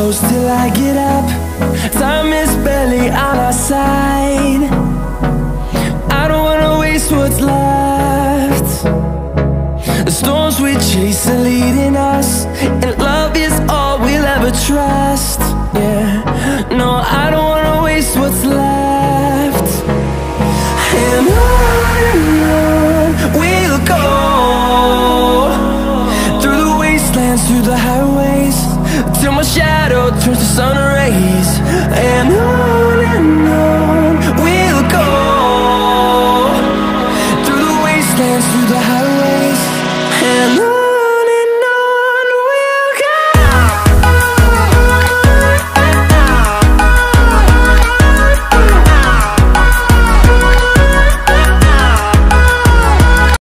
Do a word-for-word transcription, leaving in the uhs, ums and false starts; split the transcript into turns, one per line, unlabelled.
close till I get up. Time is barely on our side. I don't wanna waste what's left. The storms we chase are leading us, and love is all we'll ever trust. Yeah, no, I don't wanna waste what's left. And on and on we'll go, through the wastelands, through the highways, till my shadow turns to sun rays. And on